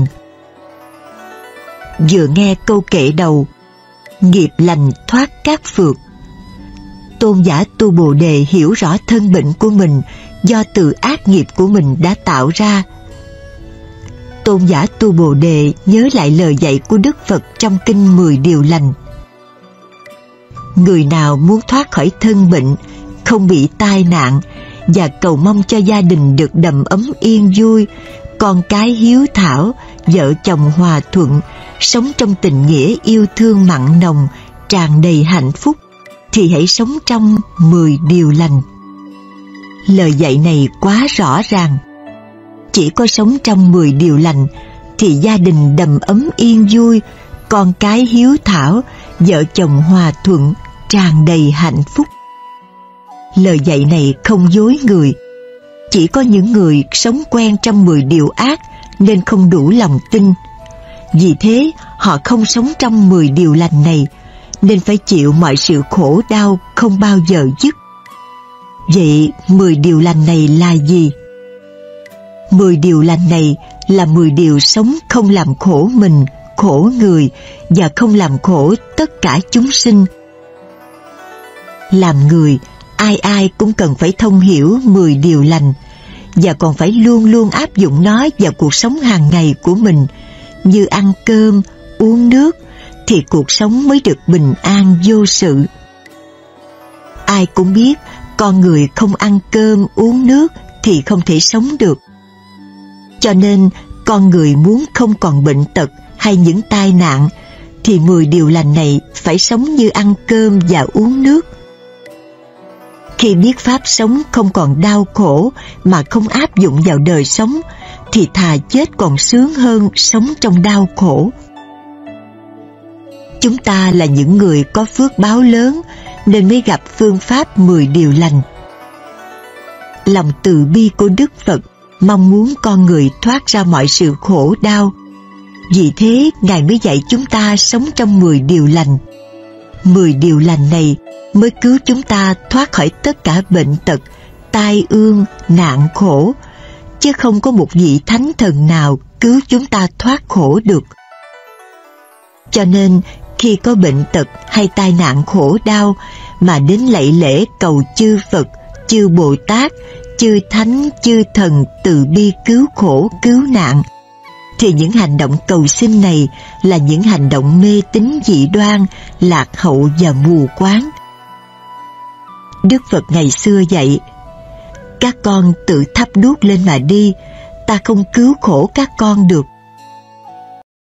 Vừa nghe câu kệ đầu nghiệp lành thoát các phược, tôn giả Tu Bồ Đề hiểu rõ thân bệnh của mình do từ ác nghiệp của mình đã tạo ra. Tôn giả Tu Bồ Đề nhớ lại lời dạy của Đức Phật trong kinh 10 điều lành. Người nào muốn thoát khỏi thân bệnh, không bị tai nạn và cầu mong cho gia đình được đầm ấm yên vui, con cái hiếu thảo, vợ chồng hòa thuận, sống trong tình nghĩa yêu thương mặn nồng, tràn đầy hạnh phúc, thì hãy sống trong 10 điều lành. Lời dạy này quá rõ ràng. Chỉ có sống trong 10 điều lành thì gia đình đầm ấm yên vui, con cái hiếu thảo, vợ chồng hòa thuận, tràn đầy hạnh phúc. Lời dạy này không dối người. Chỉ có những người sống quen trong 10 điều ác nên không đủ lòng tin. Vì thế họ không sống trong 10 điều lành này, nên phải chịu mọi sự khổ đau không bao giờ dứt. Vậy 10 điều lành này là gì? 10 điều lành này là 10 điều sống không làm khổ mình, khổ người và không làm khổ tất cả chúng sinh. Làm người, ai ai cũng cần phải thông hiểu 10 điều lành và còn phải luôn luôn áp dụng nó vào cuộc sống hàng ngày của mình, như ăn cơm, uống nước, thì cuộc sống mới được bình an vô sự. Ai cũng biết con người không ăn cơm, uống nước thì không thể sống được. Cho nên con người muốn không còn bệnh tật hay những tai nạn thì 10 điều lành này phải sống như ăn cơm và uống nước. Khi biết pháp sống không còn đau khổ mà không áp dụng vào đời sống thì thà chết còn sướng hơn sống trong đau khổ. Chúng ta là những người có phước báo lớn nên mới gặp phương pháp 10 điều lành. Lòng từ bi của Đức Phật mong muốn con người thoát ra mọi sự khổ đau. Vì thế Ngài mới dạy chúng ta sống trong 10 điều lành. 10 điều lành này mới cứu chúng ta thoát khỏi tất cả bệnh tật, tai ương, nạn khổ, chứ không có một vị thánh thần nào cứu chúng ta thoát khổ được. Cho nên khi có bệnh tật hay tai nạn khổ đau mà đến lạy lễ cầu chư Phật, chư Bồ Tát, chư Thánh, chư Thần từ bi cứu khổ, cứu nạn, thì những hành động cầu xin này là những hành động mê tín dị đoan, lạc hậu và mù quáng. Đức Phật ngày xưa dạy: các con tự thắp đuốc lên mà đi, ta không cứu khổ các con được.